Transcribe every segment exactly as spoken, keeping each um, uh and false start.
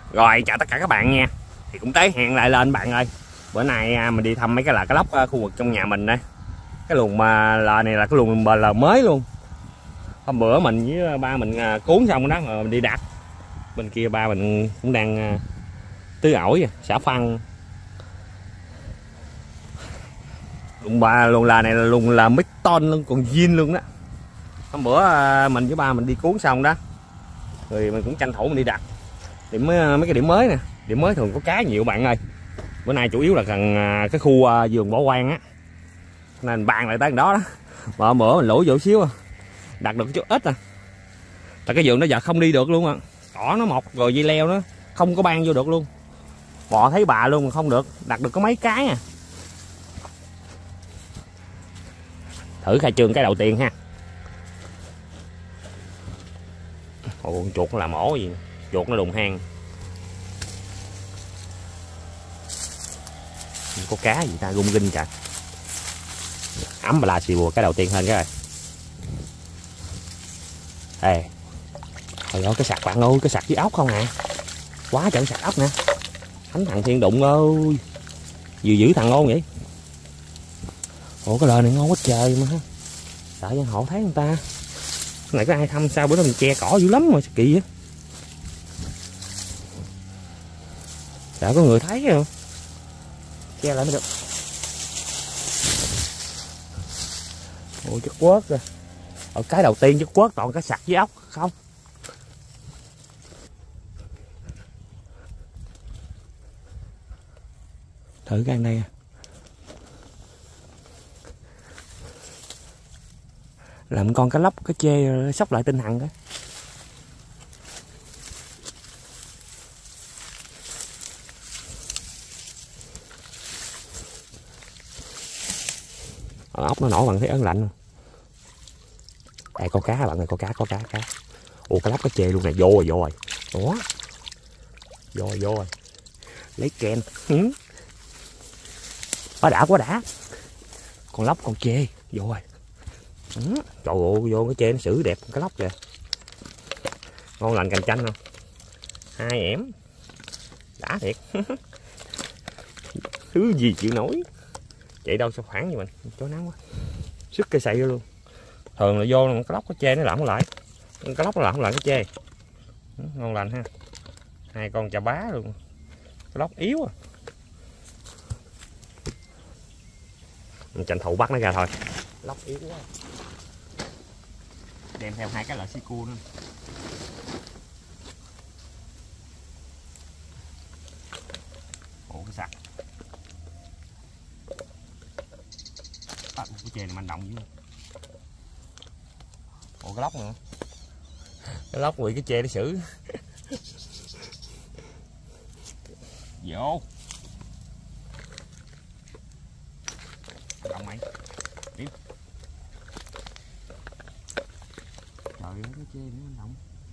Rồi chào tất cả các bạn nha. Thì cũng tới hẹn lại lên bạn ơi. Bữa nay mình đi thăm mấy cái là cái lóc khu vực trong nhà mình đây. Cái luồng mà là này là cái luồng bờ là mới luôn. Hôm bữa mình với ba mình cuốn xong đó rồi mình đi đặt. Bên kia ba mình cũng đang tưới ổi, xả phân. Luồng ba luồng là này là luồng là mít ton luôn, còn zin luôn đó. Hôm bữa mình với ba mình đi cuốn xong đó. Rồi mình cũng tranh thủ mình đi đặt. Điểm mấy cái điểm mới nè, điểm mới thường có cá nhiều bạn ơi. Bữa nay chủ yếu là gần cái khu vườn bỏ hoang á, nên bàn lại tới đó đó. Mà bữa mình lủi vô xíu đặt được chút ít à. Tại cái vườn nó giờ không đi được luôn á, cỏ nó mọc rồi dây leo nó không có ban vô được luôn. Bò thấy bà luôn mà không được, đặt được có mấy cái à. Thử khai trương cái đầu tiên ha. Ồ, con chuột nó làm ổ gì, chuột nó đùng hang. Có cá gì ta, rung rinh trời. Ấm bà la xì bùa cái đầu tiên hơn cái rồi. Ê, hồi đó cái sạc bạn ơi, cái sạc với ốc không à. Quá trời sạc ốc nè. Thánh thằng Thiên Đụng ơi, vừa giữ thằng ngon vậy. Ủa cái lời này ngon quá trời mà. Sợ dân hộ thấy người ta. Cái này có ai thăm sao bữa đó mình che cỏ dữ lắm mà kỳ vậy. Sợ có người thấy không? Che lại mới được. Ôi chất quớt rồi. Ở cái đầu tiên chất quớt toàn cái sặc với ốc không. Thử cái ăn đây. Làm con cá lóc, cá chê sóc lại tinh thần đó. Ốc nó nổi bằng thấy ớn lạnh không? Đây có cá bạn ơi, có cá, có cá, cá. Ủa cá lóc cá chê luôn nè, vô rồi, vô rồi. Đó. Vô rồi, vô rồi. Lấy ken. Ừ. Quá đã, quá đã. Con lóc, con chê, vô rồi. Ừ. Trời ơi, vô cái chê nó xử đẹp cái lóc kìa. Ngon lành cành chanh không? Hai ẻm. Đã thiệt. Thứ gì chịu nổi. Chạy đâu sao khoảng như mình, chó nắng quá. Sức cây sậy luôn. Thường là vô cái lóc cái chê nó làm lại. Cái lóc nó làm lại cái chê. Ngon lành ha. Hai con chà bá luôn. Cái lóc yếu à. Mình tranh thủ bắt nó ra thôi. Lóc yếu quá. Đem theo hai cái loại xí cua nữa. Ủa cái sặc. À, cái chê này manh động dữ. Ủa cái lóc nữa. Cái lóc bị cái chê nó xử. Vô. Động mày. Tiếp. Trời ơi cái chê nữa manh động.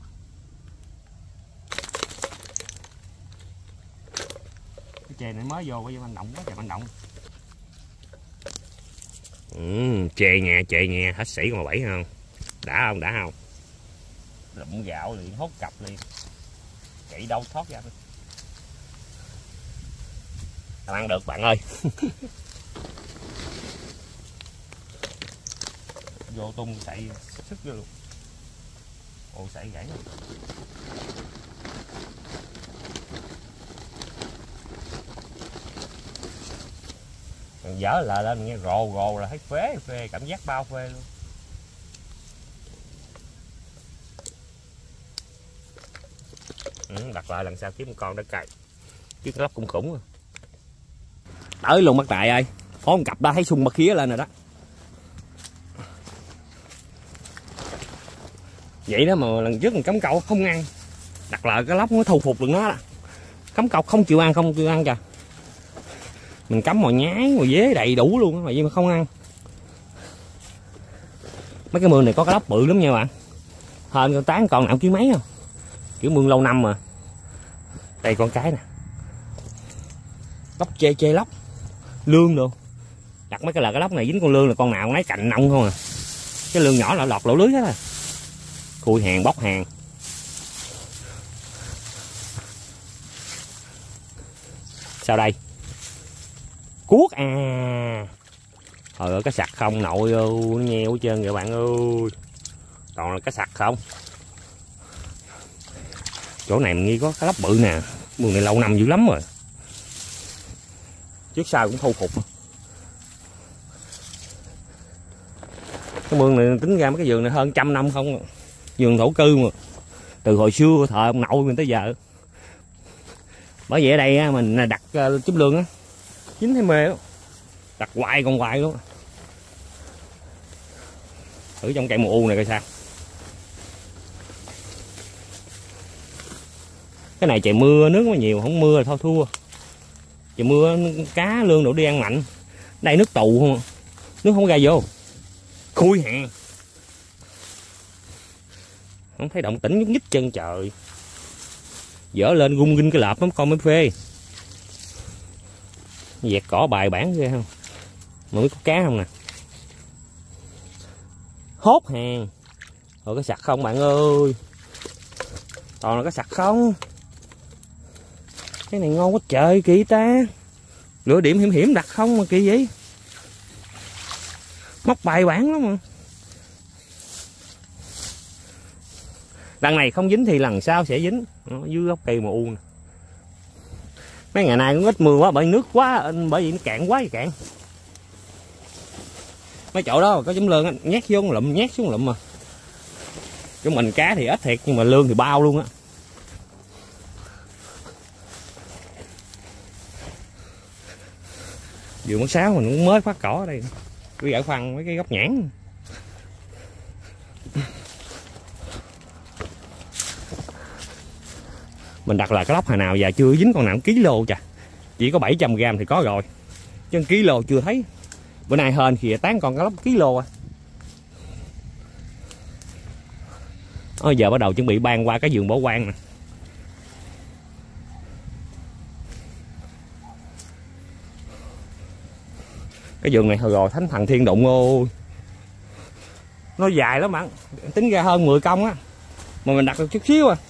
Cái chê này mới vô bây giờ manh động quá trời manh động. Ừ, chê nha, chê nha, hết sĩ con bảy không? Đã không, đã không? Lụm gạo liền, hốt cặp liền. Chạy đâu thoát ra thôi. Làm ăn được bạn ơi. Vô tung sậy sức vô luôn. Ồ sậy gãy luôn. Dở lại lên nghe rồ rồ là thấy phê phê, cảm giác bao phê luôn. Ừ, đặt lại lần sau kiếm một con để cày. Chứ cái lóc cũng khủng rồi. Tới luôn bắt đại ơi. Có một cặp đó thấy sung bạc khía lên rồi đó. Vậy đó mà lần trước mình cắm câu không ăn. Đặt lại cái lóc nó thu phục được nó đó. Cắm câu không chịu ăn, không chịu ăn kìa. Mình cắm mồi nhái, mồi dế đầy đủ luôn mà vậy mà không ăn. Mấy cái mương này có cái lóc bự lắm nha bạn. Hên con tán con nào ký mấy không. Kiểu mương lâu năm mà. Đây con cái nè. Lóc chê chê lóc. Lương luôn. Đặt mấy cái là cái lóc này dính con lương là con nào lấy cạnh nông không à. Cái lương nhỏ là lọt lỗ lưới hết rồi. Khui hàng bóc hàng. Sao đây? Cuốc à. Trời ơi, cái sặc không nội ơi, nó nheo hết trơn kìa bạn ơi. Toàn là cái sặc không. Chỗ này mình nghi có cá lóc bự nè. Mương này lâu năm dữ lắm rồi. Trước sau cũng thu phục. Cái mương này tính ra mấy cái vườn này hơn trăm năm không. Vườn thổ cư mà. Từ hồi xưa thời ông nội mình tới giờ. Bởi vậy ở đây mình đặt chấm lương á, chín thấy mê đó. Đặt hoài còn hoài luôn. Thử trong cây mùa u này coi sao. Cái này trời mưa nước nó nhiều, không mưa là thôi thua. Trời mưa cá lương đổ đi ăn mạnh. Đây nước tù không, nước không ra vô. Khui hàng. Không thấy động tĩnh nhúc nhích chân trời. Dở lên gung ginh cái lợp lắm con mới phê. Dẹt cỏ bài bản ghê không. Mà biết có cá không nè. Hốt hàng. Rồi cái sặc không bạn ơi. Toàn là cái sặc không. Cái này ngon quá trời, kỳ ta. Lựa điểm hiểm hiểm đặt không mà kỳ vậy. Móc bài bản lắm mà. Lần này không dính thì lần sau sẽ dính. Nó dưới gốc cây mù u nè. Mấy ngày nay cũng ít mưa quá, bởi nước quá, bởi vì nó cạn quá thì cạn. Mấy chỗ đó có chấm lương nhét vô lụm, nhét xuống lụm mà. Chứ mình cá thì ít thiệt nhưng mà lương thì bao luôn á. Vườn mất sáo mình cũng mới phát cỏ ở đây. Cứ gãy phân mấy cái gốc nhãn. Mình đặt là cái lóc hồi nào giờ chưa dính con nào ký lô chà. Chỉ có bảy trăm gram thì có rồi. Chứ ký lô chưa thấy. Bữa nay hên kìa tán con cá lóc ký lô à. Ôi giờ bắt đầu chuẩn bị ban qua cái vườn bỏ hoang nè. Cái vườn này hồi rồi thánh thần thiên đụng ôi. Nó dài lắm bạn. Tính ra hơn mười công á. Mà mình đặt được chút xíu à.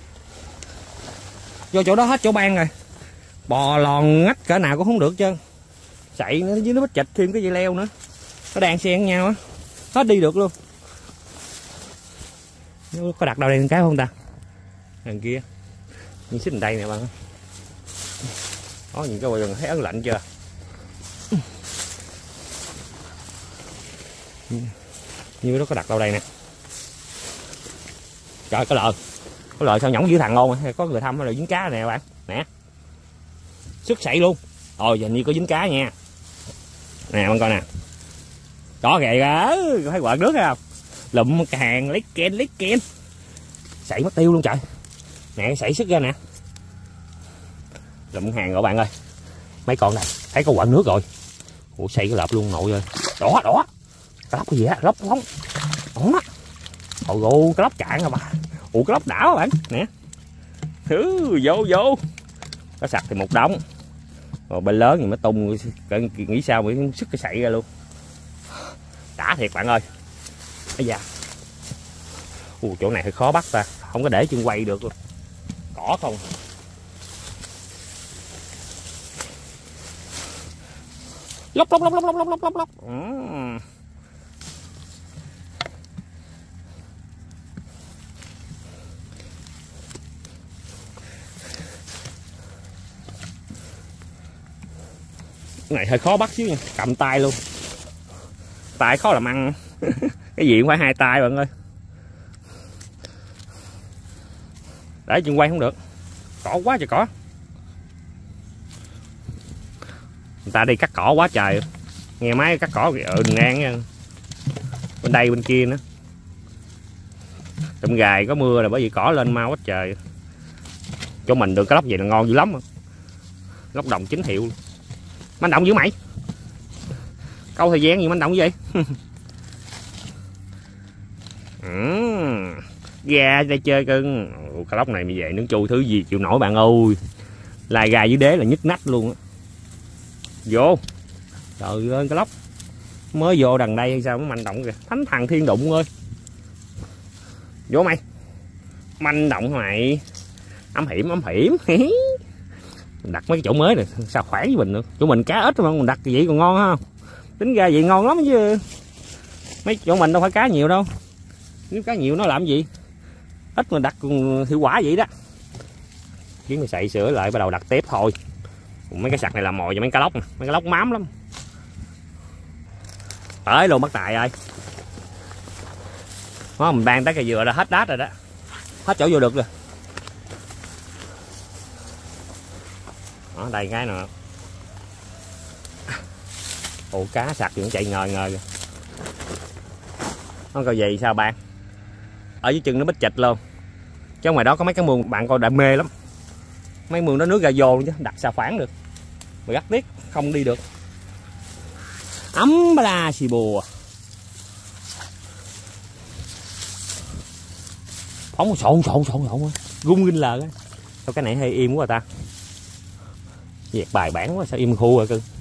Vô chỗ đó hết chỗ ban rồi. Bò lòn ngách cỡ nào cũng không được chứ. Sậy nó với nó bít chịch thêm cái dây leo nữa. Nó đang xen nhau á. Hết đi được luôn. Có đặt đâu đây cái không ta? Đằng kia. Như xích đây nè bạn. Có những cái rừng thấy ớn lạnh chưa? Như nó có đặt đâu đây nè. Trời có lợi. Có lợi sao nhõng dữ thằng ngon. Có người thăm rồi dính cá nè bạn. Nè. Sức sậy luôn. Rồi giờ như có dính cá nha. Nè bạn coi nè. Có kìa kìa. Thấy quạt nước không? Lụm hàng lấy ken lấy ken. Sậy mất tiêu luôn trời. Nè sậy sức ra nè. Lụm hàng rồi bạn ơi. Mấy con này thấy có quạt nước rồi. Ủa xây cái lợp luôn nội ơi. Đỏ đỏ. Cái lóc cái gì á? Lóc bóng. Đó. Ồ gồ cái lóc cạn rồi bà. Ủa cái lóc đảo bạn. Nè. Thứ vô vô. Có sặc thì một đống. Rồi bên lớn thì mới tung. Nghĩ sao mới sức cái sậy ra luôn. Đã thiệt bạn ơi. Bây giờ. Ủa chỗ này hơi khó bắt ta. Không có để chân quay được luôn. Cỏ không. Lóc lóc lóc lóc lóc lóc lóc lóc. Ừ. Cái này hơi khó bắt xíu nha, cầm tay luôn. Tay khó làm ăn. Cái gì cũng phải hai tay bạn ơi. Để chân quay không được. Cỏ quá trời cỏ. Người ta đi cắt cỏ quá trời. Nghe máy cắt cỏ kìa, ừ, ngang nha. Bên đây bên kia nữa. Trong gài có mưa là bởi vì cỏ lên mau quá trời. Chỗ mình được cái lóc vậy là ngon dữ lắm. Lóc đồng chín hiệu. Manh động dữ mày. Câu thời gian gì manh động vậy? Ừ. Gà đây chơi cưng. Cái lóc này mày về nướng chui thứ gì chịu nổi bạn ơi. Lai gà dưới đế là nhức nách luôn á. Vô. Trời ơi cái lóc. Mới vô đằng đây hay sao nó manh động kìa. Thánh thằng thiên đụng ơi. Vô mày. Manh động mày. Ấm hiểm ấm hiểm. Mình đặt mấy cái chỗ mới này sao khoản với mình nữa. Chỗ mình cá ít mà mình đặt vậy còn ngon ha. Tính ra vậy ngon lắm chứ. Mấy chỗ mình đâu phải cá nhiều đâu. Nếu cá nhiều nó làm gì? Ít mà đặt hiệu quả vậy đó. Khiến mình xậy sữa lại bắt đầu đặt tiếp thôi. Mấy cái sặc này làm mồi cho mấy cá lóc, mấy cá lóc mám lắm. Tới luôn bắt tài ơi. Đó, mình ban tới cây dừa đã hết đát rồi đó. Hết chỗ vô được rồi. Đó, đây cái nè. Ồ, cá sặc thì cũng chạy ngời ngời. Nó coi gì sao bạn? Ở dưới chân nó bít chịch luôn. Chứ ngoài đó có mấy cái mương bạn coi đã mê lắm. Mấy mương đó nước ra vô luôn chứ, đặt sao phản được. Mà gắt tiếc không đi được. Ấm la xì bùa. Phóng sộn sộn sộn sộn rung rinh lờ á. Sao cái này hơi im quá ta. Dẹt bài bản quá sao im khu rồi cưng.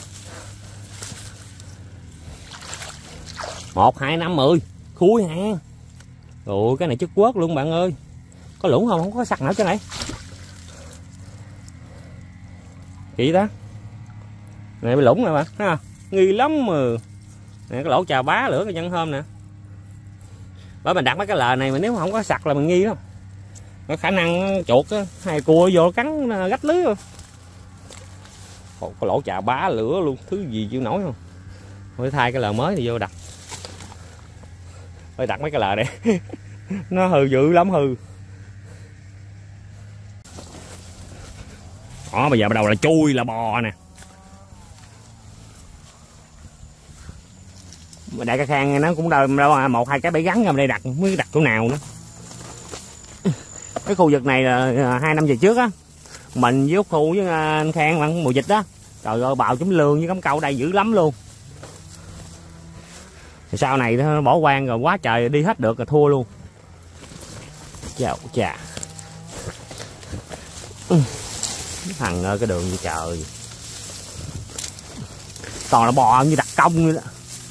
Một hai năm mười khui ha. Ủa cái này chất quớt luôn bạn ơi. Có lũng không? Không có sặc nữa chứ này. Kỳ đó. Này bị lũng rồi bạn ha. Nghi lắm mà. Này cái lỗ chà bá lửa cái nhân hôm nè. Bởi mình đặt mấy cái lờ này mà nếu không có sặc là mình nghi lắm. Có khả năng chuột á, hay cua vô cắn gách lưới rồi. Có lỗ chà bá lửa luôn, thứ gì chịu nổi không. Phải thay cái lờ mới thì vô đặt. Phải đặt mấy cái lờ đây. Nó hư dữ lắm hư. Đó bây giờ bắt đầu là chui là bò nè. Đại ca Khang nó cũng đâu, đâu một hai cái bẫy gắn ở đây đặt mới đặt chỗ nào nữa. Cái khu vực này là hai năm về trước á, mình với khu với anh Khang bằng mùa dịch đó, trời ơi bào chúng lương với cắm câu đây dữ lắm luôn. Thì sau này nó bỏ quan rồi quá trời đi hết được rồi thua luôn. Chào chà. Thằng ơi cái đường gì trời. Toàn là bò như đặt công vậy đó.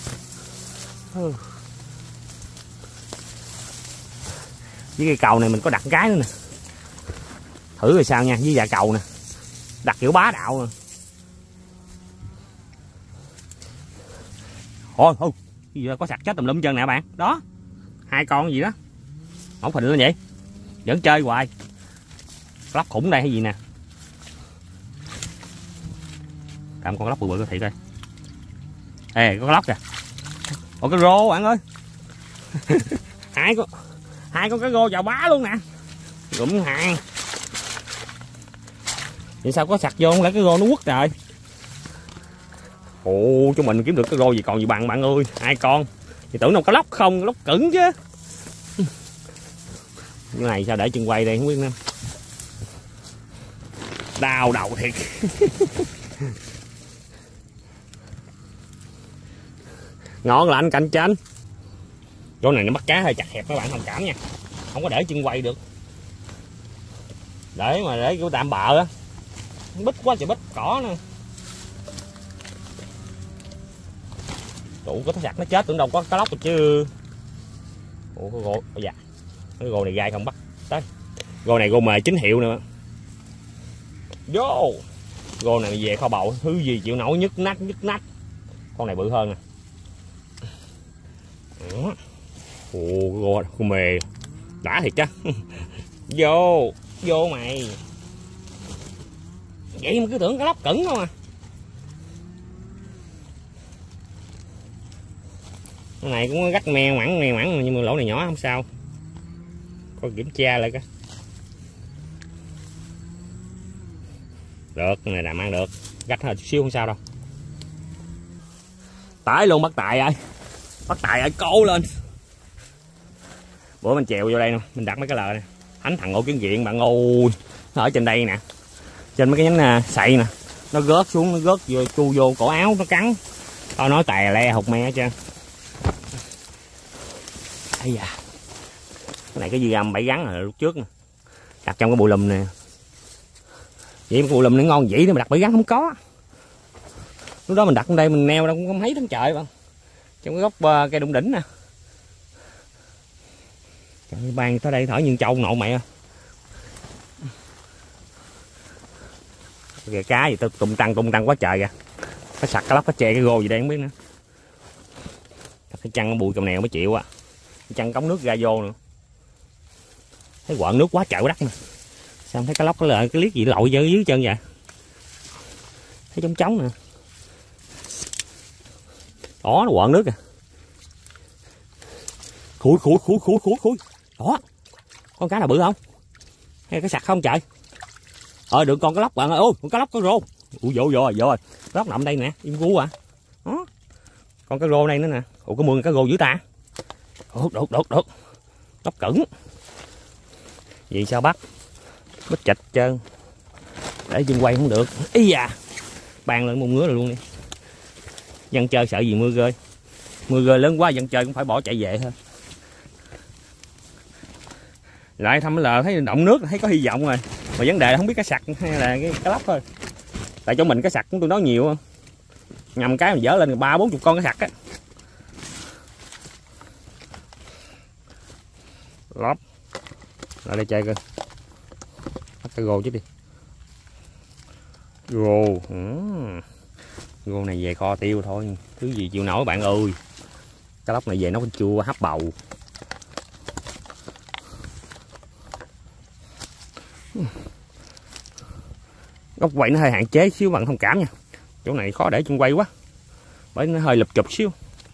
Với cây cầu này mình có đặt cái nữa nè. Thử rồi sao nha, với dạ cầu nè. Đặt kiểu bá đạo nè. Thôi thôi, có sặc chết tùm lum chân nè bạn. Đó. Hai con gì đó. Không phình lên vậy. Vẫn chơi hoài. Lóc khủng đây hay gì nè. Cầm con lóc bự bự có thiệt coi. Ê, có lóc kìa. Ủa cái rô bạn ơi. hai con hai con cái rô chào bá luôn nè. Gụm hàng. Vậy sao có sặc vô không lẽ cái rô nó quất rồi. Ồ chúng mình kiếm được cái rô gì còn gì bằng bạn ơi. Hai con. Thì tưởng đâu có lóc không, lóc cứng chứ. Cái này sao để chân quay đây không biết nữa. Đau đầu thiệt. Ngon lành cạnh tranh. Chỗ này nó bắt cá hơi chặt hẹp các bạn thông cảm nha. Không có để chân quay được. Để mà để kiểu tạm bợ á. Bít quá trời bít cỏ nè. Trụ có cái sặc nó chết tưởng đâu có cá lóc rồi chứ. Ủa cái gồ. Ôi dạ. Cái gồ này gai không bắt tới. Gồ này gồ mề chính hiệu nữa. Vô. Gồ này về kho bầu thứ gì chịu nổi nhức nách nhức nách. Con này bự hơn nè. Đó. Ồ gồ, gồ mề đã thiệt chứ. Vô vô mày vậy mà cứ tưởng cá lóc cứng không à. Cái này cũng gắt meo mặn meo mặn nhưng mà lỗ này nhỏ không sao. Coi kiểm tra lại cái được, cái này làm ăn được, gắt hơn chút xíu không sao đâu. Tới luôn bắt tài ơi, bắt tài ơi cố lên. Bữa mình chèo vô đây nè, mình đặt mấy cái lờ này, đánh thằng Ngộ Kiến Diện bạn ơi, nó ở trên đây nè, trên mấy cái nhánh sậy nè, nó rớt xuống, nó rớt vô chu vô cổ áo nó cắn, tao nói tè le hụt me hết trơn. Ây da, cái này cái gì gầm bẫy gắn rồi lúc trước nè, đặt trong cái bụi lùm nè, vậy mà bụi lùm nó ngon vậy mà đặt bẫy gắn không có. Lúc đó mình đặt ở đây mình neo đâu cũng không thấyทั้ng trời bạn, trong cái gốc uh, cây đụng đỉnh nè. Trời ban tới đây thở như trâu nộ mẹ. Kìa cá gì tung tăng tung tăng quá trời kìa. Cái sặc cá lóc cá chê cái gô gì đây không biết nữa. Cái chăn bùi trong nèo mới chịu á. Cái chăn cống nước ra vô nữa. Thấy quợn nước quá trời quá đất nè. Sao thấy cá lóc cái lợi cái liếc gì lội dưới dưới chân vậy? Thấy trống trống nè. Đó nó quợn nước kìa. Khui khui khui khui khui khui. Đó. Con cá nào bự không? Hay cái sặc không trời? Ờ được con cá lóc bạn ơi. Ôi con cá lóc có rô. Ui vô vô rồi vô rồi. Cá lóc nằm đây nè, im gu à. Đó. Con cá rô đây nữa nè. Ủa có mương cá rô dữ ta. Đốt đốt đốt đốt. Lóc cứng. Vì sao bắt? Bắt chạch trơn. Để chân quay không được. Ý da. Bàn lên một ngứa rồi luôn đi. Dân chơi sợ gì mưa rơi. Mưa rơi lớn quá dân chơi cũng phải bỏ chạy về thôi. Lại thăm lờ thấy động nước thấy có hy vọng rồi. Mà vấn đề là không biết cá sặc hay là cái cá lóc thôi. Tại chỗ mình cá sặc tôi nói nhiều. Nhầm cái mình dỡ lên ba bốn chục con cá sặc á. Lóc. Lại đây chơi coi. Bắt cái gô chứ đi. Gô. Ừ. Gô này về kho tiêu thôi. Thứ gì chịu nổi bạn ơi. Cá lóc này về nấu canh chua hấp bầu. Góc quay nó hơi hạn chế xíu bạn thông cảm nha. Chỗ này khó để chân quay quá. Bởi nó hơi lụp chụp xíu.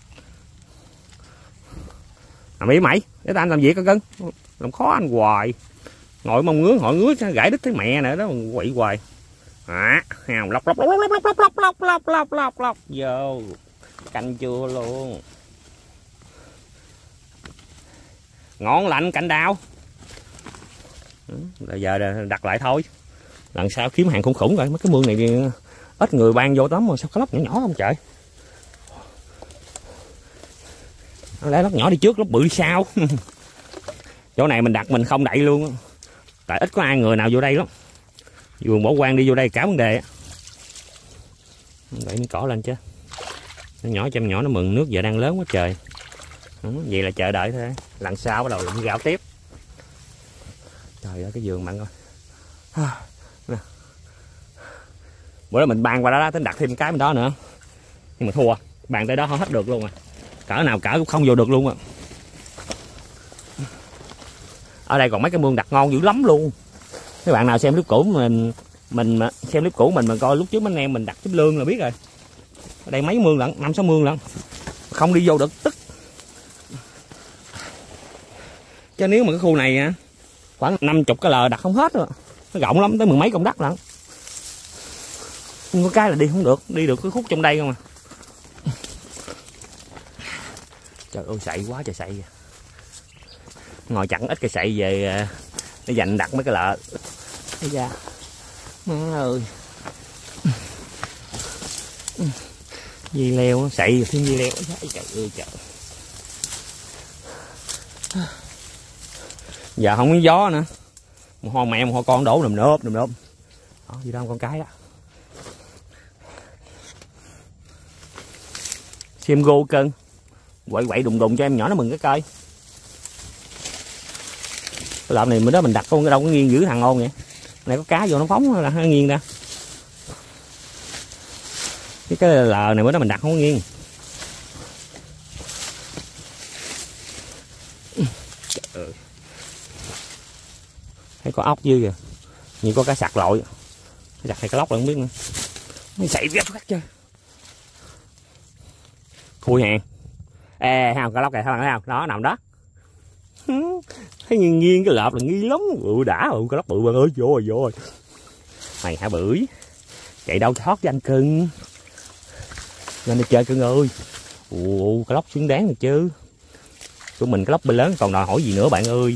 Làm ý mày, để ta anh làm việc coi cưng. Làm khó anh hoài. Ngồi mong ngứa, ngồi ngứa gãy đít thấy mẹ nữa đó, quậy hoài. À, hào lóc lóc lóc lóc lóc lóc lóc lóc lóc lóc lóc lóc vô. Canh chua luôn. Ngon lạnh canh đào. Bây giờ đặt lại thôi. Lần sau kiếm hàng khủng khủng rồi. Mấy cái mương này ít người ban vô tắm mà sao cá lóc nhỏ nhỏ không trời. Lẽ lóc nhỏ đi trước, lóc bự đi sau. Chỗ này mình đặt mình không đậy luôn. Tại ít có ai người nào vô đây lắm. Vườn bỏ quan đi vô đây cả vấn đề. Đẩy miếng cỏ lên chứ. Nó nhỏ chăm nhỏ nó mừng nước giờ đang lớn quá trời. Đó, vậy là chờ đợi thôi. Lần sau bắt đầu lụm gạo tiếp. Trời ơi cái vườn bạn coi. Nè. Bữa đó mình ban qua đó, đó tính đặt thêm cái bên đó nữa. Nhưng mà thua. Bàn tới đó không hết được luôn à. Cỡ nào cỡ cũng không vô được luôn à. Ở đây còn mấy cái mương đặt ngon dữ lắm luôn. Các bạn nào xem clip cũ mình mình xem clip cũ mình mà coi lúc trước mấy anh em mình đặt chấm lương là biết rồi. Ở đây mấy mương lận, năm sáu mương lận. Không đi vô được tức. Chứ nếu mà cái khu này khoảng năm chục cái lờ đặt không hết rồi. Nó rộng lắm tới mười mấy công đất lận. Nhưng có cái là đi không được, đi được cái khúc trong đây không à. Trời ơi sậy quá trời sậy. Ngồi chặn ít cây sậy về để dành đặt mấy cái lợ. Thấy ra. Má ơi. Dây leo sậy thêm dây leo. Trời ơi trời. Giờ không có gió nữa. Một hoa mẹ một hoa con đổ nùm nộp nùm nộp. Đó gì đâu con cái đó. Xem gô cân. Quậy quậy đùng đùng cho em nhỏ nó mừng cái coi. Cái lợp này mình đó mình đặt con cái đâu có nghiêng giữ thằng ôn vậy. Này có cá vô nó phóng là nó nghiêng ra. Cái cái lờ này bữa đó mình đặt không có nghiêng. Trời ơi. Thấy có ốc dư kìa. Như có cá sặc lội. Cái sặc hay cá lóc là không biết nữa. Nó chạy vét phát chơi. Khui hàng. Ê không cá lóc kìa thấy không? Đó nằm đó. Thấy nghiêng nghiêng cái lợp là nghi lắm. Ừ đã rồi cá lóc bự bạn ơi. Vô rồi vô rồi. Mày hả bưởi. Chạy đâu thoát cho anh cưng. Lên đi chơi cưng ơi. Ồ cá lóc xứng đáng rồi chứ. Của mình cá lóc bên lớn còn đòi hỏi gì nữa bạn ơi.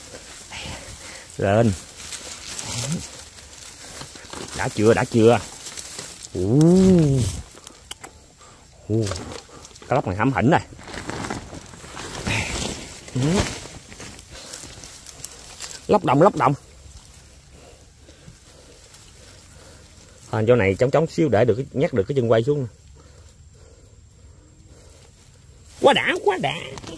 Lên. Đã chưa đã chưa. Ồ. Ồ. Cá lóc này hẩm hỉnh này. Lóc đồng lóc đồng. À, chỗ này trống trống xíu để được cái, nhắc được cái chân quay xuống. Quá đã quá đã.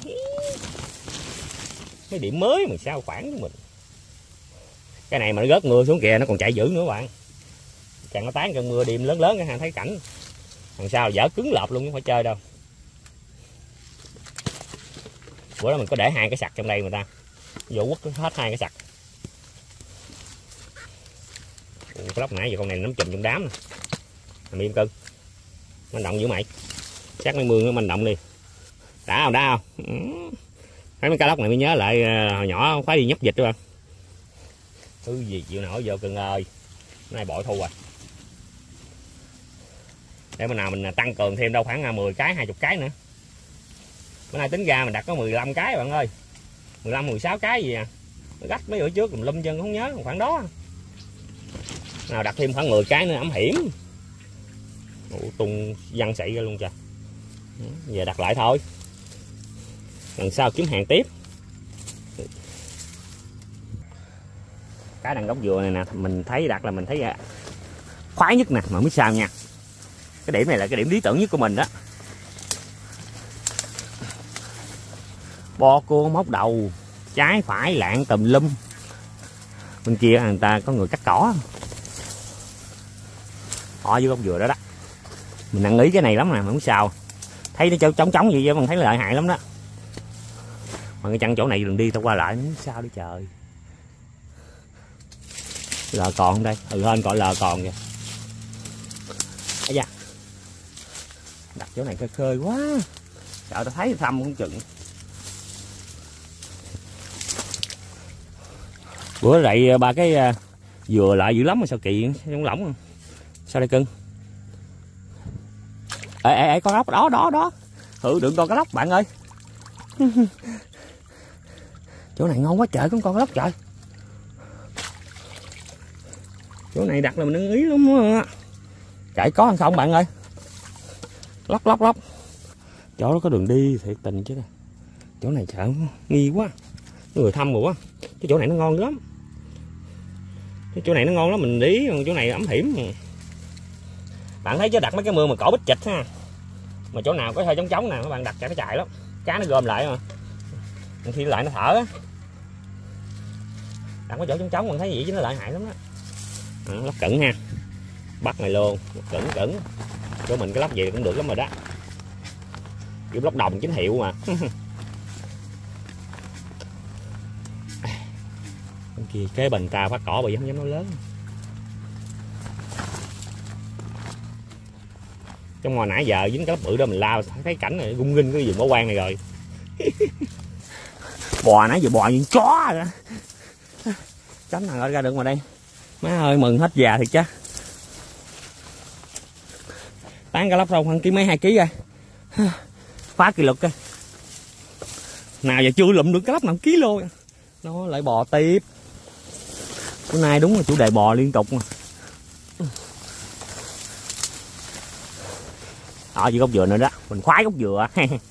Cái điểm mới mà sao khoảng của mình. Cái này mà nó rớt mưa xuống kìa nó còn chạy dữ nữa bạn. càng nó tán cơn mưa đêm lớn lớn cái hàng thấy cảnh thằng sau dở cứng lợp luôn, không phải chơi đâu. Bữa đó mình có để hai cái sặc trong đây, người ta vô quất hết hai cái sặc. Cái lóc nãy giờ con này nắm chùm trong đám nè. Nằm im cưng, manh động dữ mày, sát mấy mương nó manh động đi, đã không đã không. Thấy mấy cá lóc này mới nhớ lại hồi nhỏ phải đi nhấp vịt đúng không. Thứ gì chịu nổi vô cưng ơi, cái này bội thu rồi. Để bữa nào mình tăng cường thêm đâu khoảng mười cái hai mươi cái nữa. Bữa nay tính ra mình đặt có mười lăm cái bạn ơi, mười lăm mười sáu cái gì à. Nó gách mấy bữa trước mình lâm chân không nhớ khoảng đó. Nào đặt thêm khoảng mười cái nữa ấm hiểm. Ủa, tung văng sậy ra luôn trời. Giờ đặt lại thôi, lần sau kiếm hàng tiếp. Cái đằng gốc dừa này nè, mình thấy đặt là mình thấy khoái nhất nè, mà biết sao nha, cái điểm này là cái điểm lý tưởng nhất của mình đó. Bo cua móc đầu, trái phải lạng tùm lum. Bên kia người ta có người cắt cỏ, họ với gốc dừa đó đó. Mình nặng ý cái này lắm nè, mà không sao. Thấy nó trống trống gì vậy mình thấy lợi hại lắm đó. Mà cái chăn chỗ này đừng đi tao qua lại không sao đấy trời. Lờ còn không đây? Ừ hên gọi lờ còn kìa. Ây da, đặt chỗ này khơi khơi quá, sợ tao thấy thăm không chừng. Bữa lại ba cái dừa lại dữ lắm mà sao kỳ trong lỏng. Sao đây cưng? Ê ê ê, con lóc đó đó đó. Ừ đừng con cá lóc bạn ơi. Chỗ này ngon quá trời, có con lóc trời. Chỗ này đặt là mình ưng ý lắm á. Chạy có hay không bạn ơi? Lóc lóc lóc. Chỗ đó có đường đi thiệt tình chứ. Chỗ này sợ nghi quá. Người thăm rồi quá. Cái chỗ này nó ngon lắm. Cái chỗ này nó ngon lắm mình ý, chỗ này ấm hiểm. Bạn thấy chứ đặt mấy cái mương mà cỏ bích chịch ha. Mà chỗ nào có hơi trống trống nè các bạn đặt cho nó chạy lắm. Cá nó gom lại mà. Khi lại nó thở á. Đặt cái chỗ trống trống mình thấy gì chứ nó lợi hại lắm đó. À, lóc cẩn ha. Bắt này luôn, cẩn cẩn. Chỗ mình cái lóc gì cũng được lắm rồi đó. Kiểu lóc đồng chính hiệu mà. Bên kia kế bình ta phát cỏ bởi không dám nói lớn. Trong ngoài nãy giờ dính cái lóc bự đó mình lao thấy cảnh này gung nghinh cái vùng bỏ quan này rồi. Bò nãy giờ bò như chó rồi. Tránh nào ra được ngoài đây. Má ơi mừng hết già thiệt chứ. Tán cá lóc đâu khoảng ký mấy hai ký rồi. Phá kỷ lục coi. Nào giờ chưa lụm được cá lóc nào ký lô. Nó lại bò tiếp. Bữa nay đúng là chủ đề bò liên tục mà. Đó chỉ gốc dừa nữa đó, mình khoái gốc dừa.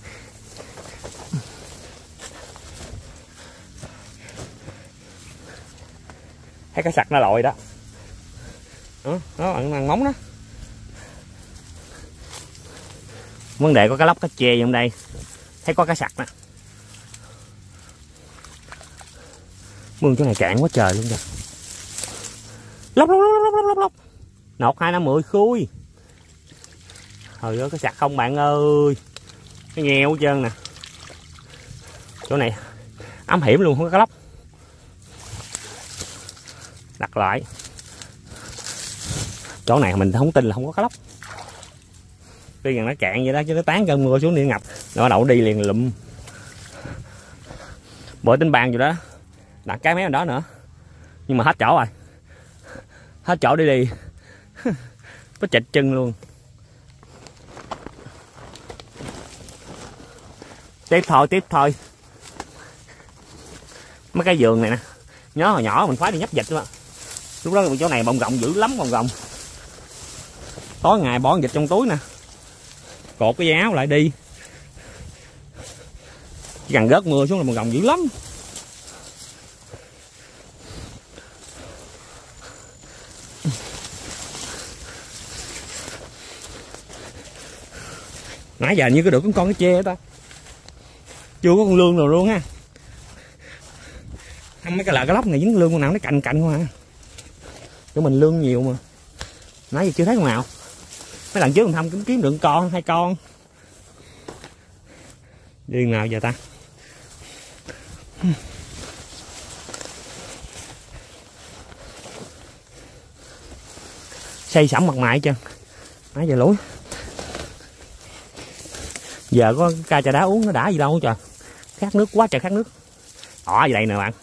Thấy cái sặc nó lội đó. Đó, nó ăn móng đó. Vấn đề có cái lóc cá chê trong đây. Thấy có cái sặc nè. Mương chỗ này cạn quá trời luôn kìa. Lóc lóc lóc lóc lóc lóc. Nột hai năm mười khui. Trời ơi cái sặc không bạn ơi. Cái nghèo hết trơn nè. Chỗ này ám hiểm luôn, không có cá lóc. Đặt lại. Chỗ này mình không tin là không có cá lóc. Tuy rằng nó cạn vậy đó chứ nó tán cơn mưa xuống đi ngập. Nó đậu đi liền lụm. Bữa tính bàn rồi đó. Đặt cái mấy đó nữa. Nhưng mà hết chỗ rồi. Hết chỗ đi đi. Có chịch chân luôn. Tiếp thôi, tiếp thôi. Mấy cái vườn này nè. Nhớ hồi nhỏ mình phải đi nhấp vịt luôn. Lúc đó chỗ này bông rộng dữ lắm, bông rộng. Tối ngày bỏ vịt trong túi nè. Cột cái áo lại đi. Chỉ cần rớt mưa xuống là bông rộng dữ lắm. Nãy giờ như có được con con cái chê ta. Chưa có con lương nào luôn ha. Mấy cái lạ cái lóc này dính lương con nào nó cạnh cạnh không à. Cho mình lương nhiều mà. nãy giờ chưa thấy con nào. Mấy lần trước mình thăm kiếm kiếm được con hai con. Đi nào giờ ta? Xây sẩm mặt mày chưa? Nãy giờ lũi. Giờ có ca trà đá uống nó đã gì đâu trời. Khát nước quá trời khát nước. Ở vậy đây nè bạn.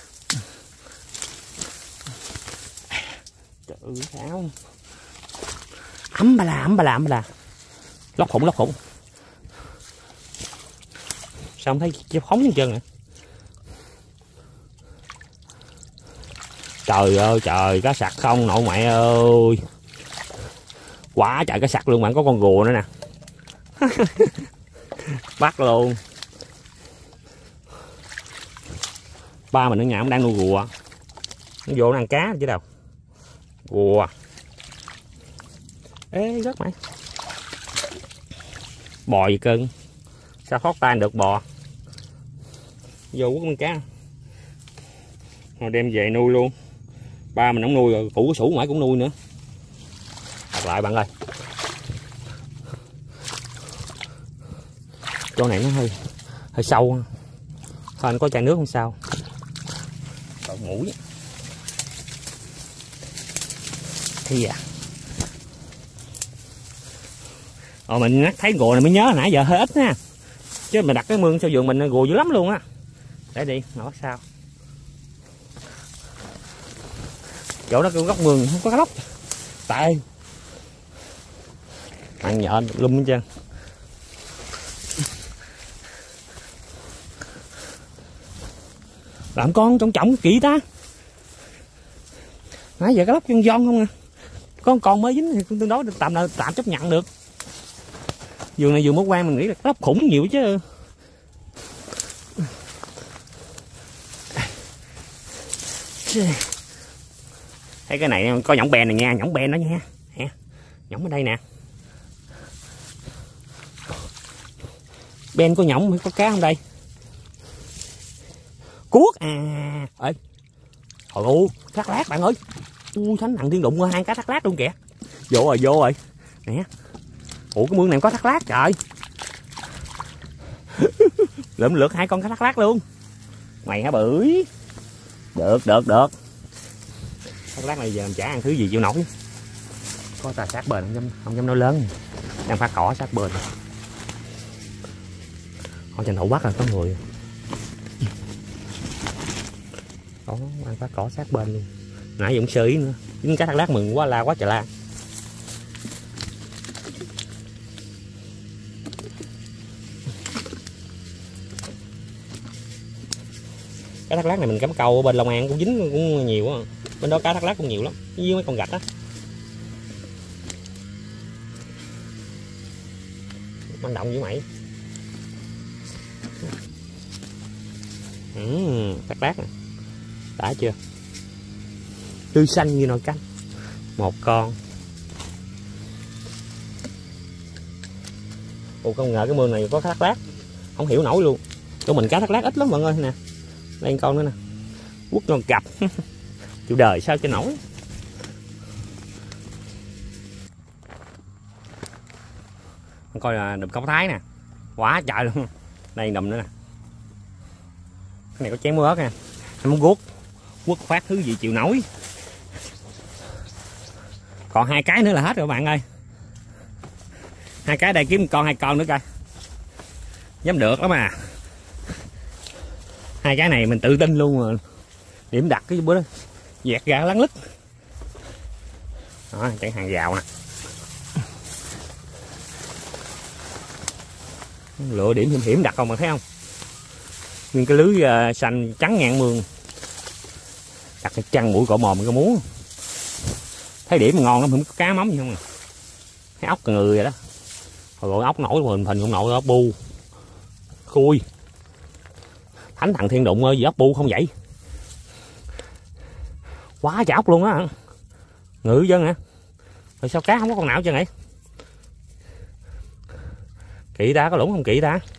Trời ơi sao? Ấm ba la, ấm ba la, ấm ba la. Lóc khủng, lóc khủng. Sao không thấy chiếc phóng hết trơn nè. Trời ơi trời, cá sặc không nội mẹ ơi. Quá trời cá sặc luôn bạn, có con rùa nữa nè. Bắt luôn. Ba mình ở nhà cũng đang nuôi rùa. Nó vô nó ăn cá chứ đâu. Rùa. Ê rất mày. Bò gì cưng. Sao thoát tay được bò. Vô quất con cá. Rồi đem về nuôi luôn. Ba mình không nuôi rồi, cụ sủ mãi cũng nuôi nữa. Đặt lại bạn ơi. Chỗ này nó hơi hơi sâu. Thôi anh có chai nước không sao. Đậu mũi. Thì à. Ờ mình nhắc thấy rùa này mới nhớ nãy giờ hơi ít nha. Chứ mình đặt cái mương sau vườn mình rùa dữ lắm luôn á. Để đi, mà bắt sao. Chỗ đó cái góc mương không có cá lóc. Tại ăn nhợ lum hết trơn. Làm con trọng trọng kỹ ta. Nãy giờ cá lóc chân giòn không nè. Con con mới dính thì tương đối tạm tạm chấp nhận được. Vườn này vườn mất quan mình nghĩ là cá lóc khủng nhiều chứ. Thấy cái này có nhõng bèn này nha, nhõng bèn đó nha. Nè, nhõng ở đây nè. Ben có nhõng mới có cá không đây? Cuốc à. Ơi. Trời ơi, thác lát bạn ơi. Ui thánh thằng Thiên đụng hai cá thác lát luôn kìa. Vô rồi, vô rồi. Nè. Ủa cái mương này có thác lát trời. Lượm lượt hai con cá thác lát luôn. Mày hả bưởi. Được, được, được. Thác lát này giờ làm chả ăn thứ gì chịu nổi. Có tà sát bền không dám, không dám nói lớn. Đang phát cỏ sát bền. Họ tranh thủ bắt rồi có người. Có ăn phát cỏ sát bên luôn. Nãy giờ cũng sơ ý nữa. Dính cá thác lát mừng quá la quá trời la. Cá thác lát này mình cắm câu ở bên Long An cũng dính cũng nhiều á. Bên đó cá thác lát cũng nhiều lắm. Với mấy con gạch á. Manh động với mày. Ừ, thác lát nè. Đã chưa? Tươi xanh như nồi canh. Một con. Ồ không ngờ cái mương này có cá thác lát. Không hiểu nổi luôn. Chỗ mình cá thác lát ít lắm mọi người nè. Đây con nữa nè. Quất non cặp. Chịu đời sao cho nổi. Coi là đùm cốc Thái nè. Quá trời luôn. Đây đùm nữa nè. Cái này có chén muối ớt nè. Em muốn guốc. Quất phát thứ gì chịu nổi. Còn hai cái nữa là hết rồi các bạn ơi. Hai cái đây kiếm con hai con nữa coi. Dám được lắm à. Hai cái này mình tự tin luôn mà. Điểm đặt cái bữa đó dẹt ra lắng lứt. Đó, chẳng hàng rào nè. Lựa điểm hiểm hiểm đặt không mà thấy không. Nguyên cái lưới uh, xanh trắng ngàn mương. Đặt cái chăn mũi cọ mồm cái muốn. Thấy điểm mà ngon lắm, không có cá mắm gì không à. Thấy ốc người vậy đó. Hồi rồi ốc nổi hình hình không nổi ốc bu. Khui. Thánh thằng Thiên đụng ơi gì ốc bu không vậy. Quá trời ốc luôn á. Ngự dân hả. Rồi sao cá không có con nào chứ vậy. Kỹ ta, có lũng không kỹ ta.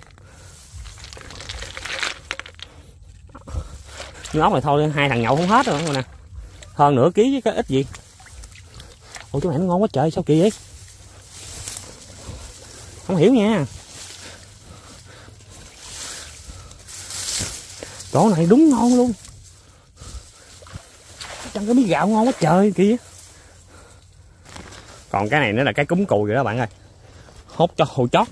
Nhưng ốc này thôi hai thằng nhậu không hết rồi nè. Hơn nửa ký với cái ít gì. Ủa chỗ này nó ngon quá trời, sao kỳ vậy? Không hiểu nha. Chỗ này đúng ngon luôn. Chẳng có miếng gạo ngon quá trời kìa. Còn cái này nữa là cái cúng cùi rồi đó bạn ơi. Hốt cho hồ chót nè.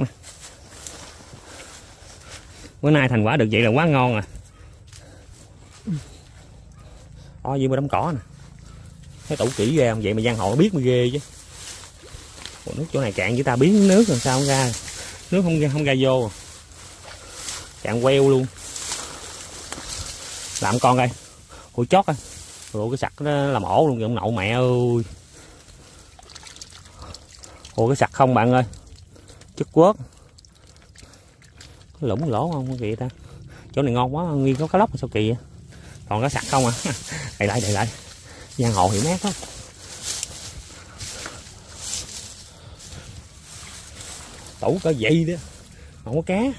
Bữa nay thành quả được vậy là quá ngon à. Đó dưới đống cỏ nè. Cái tủ kỹ ghê không? Vậy mà giang hồ biết mới ghê chứ. Ủa, nước chỗ này cạn với ta biến nước làm sao không ra. Nước không ra, không ra vô. Cạn queo luôn. Làm con coi. Hủi chót coi. Ủa cái sặc nó làm ổ luôn, ông nậu mẹ ơi. Ủa cái sặc không bạn ơi. Chất quớt. Có lũng lỗ không cái kìa ta. Chỗ này ngon quá, nguyên có cá lóc sao kỳ vậy. Còn cá sặc không à. Đậy lại, đậy lại. Giang hồ hiểu mát không. Tủ có vậy đó. Không có cá.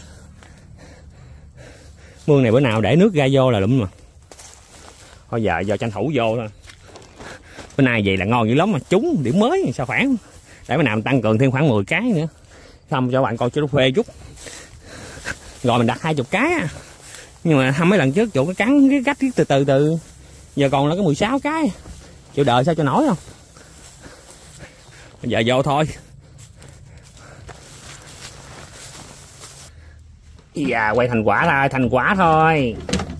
Mương này bữa nào để nước ra vô là lụm mà. Thôi giờ giờ tranh thủ vô thôi. Bữa nay vậy là ngon dữ lắm mà trúng điểm mới sao khoảng. Để bữa nào mình tăng cường thêm khoảng mười cái nữa. Xong cho bạn coi cho nó phê chút. Rồi mình đặt hai mươi cái à. Nhưng mà mấy lần trước chỗ cái cắn cái cách từ từ từ. Giờ còn là cái mười sáu cái. Chịu đợi sao cho nổi không. Bây giờ vô thôi. Dạ quay thành quả thôi, thành quả thôi.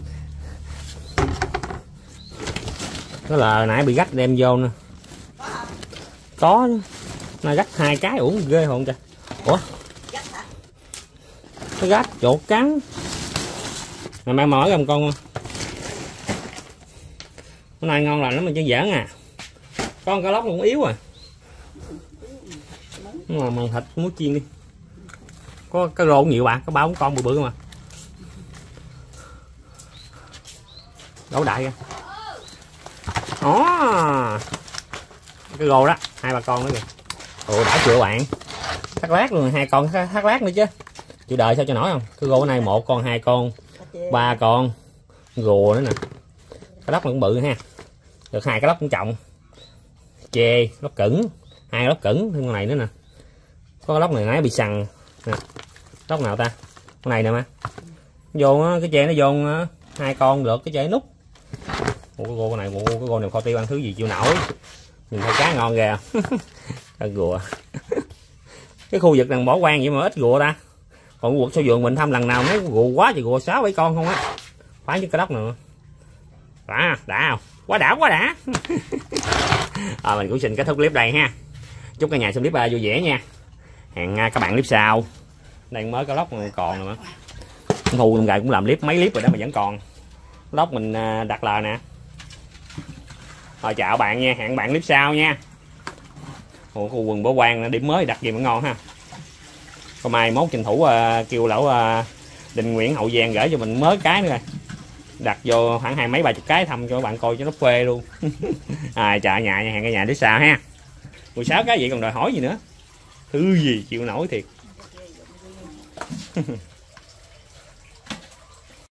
Cái là nãy bị gách đem vô nè. Có nó gách hai cái uổng ghê hồn trời. Ủa? Cái gách chỗ cắn. Mà mang mỏi không con. Cái này ngon lành lắm mà chứ giỡn à. Con cá lóc cũng yếu à. Nhưng mà màn thịt muối chiên đi. Có cái rô nhiều bạn, có ba bốn con bự bự mà. Đổ đại kìa. Đó. Cái rô đó, hai ba con nữa kìa. Ồ đã chưa bạn. Thác lát luôn, hai con thác lát nữa chứ. Chịu đời sao cho nổi không? Cái rô này một con, hai con, ba con. Rùa nữa nè. Cái lóc cũng bự ha. Được hai cái lóc cũng trọng. Chê, lóc cứng, hai lóc cứng thêm con này nữa nè. Có cái lóc này nãy bị sằn nè. Lóc nào ta? Con này nè mà. Vô cái chê nó vô hai con được cái chê nút. Ủa cái gô này, cái gô này kho tiêu ăn thứ gì chịu nổi. Nhìn thấy cá ngon kìa. Cái rùa. Cái khu vực này bỏ quan vậy mà ít rùa ta. Còn quật sau vườn mình thăm lần nào mấy rùa quá thì rùa sáu bảy con không á. Phải với cái lóc nữa. Đã, đã không? Quá đã quá đã. À, mình cũng xin kết thúc clip đây ha. Chúc cả nhà xem clip vui vẻ nha. Hẹn các bạn clip sau. Đây mới có lóc còn rồi mà. Thu luôn gài cũng làm clip mấy clip rồi đó mà vẫn còn. Lóc mình đặt lời nè. Rồi chào bạn nha, hẹn bạn clip sau nha. Ủa, khu vườn Bỏ Quan điểm mới đặt gì mà ngon ha. Còn mai mốt tranh thủ uh, kêu lão uh, Đình Nguyễn Hậu Giang gửi cho mình mới cái nữa rồi. Đặt vô khoảng hai mấy ba chục cái thăm cho các bạn coi cho nó phê luôn. À, chào nhà nha, hẹn cả nhà đứa sau ha. mười sáu cái vậy còn đòi hỏi gì nữa. Thứ gì chịu nổi thiệt.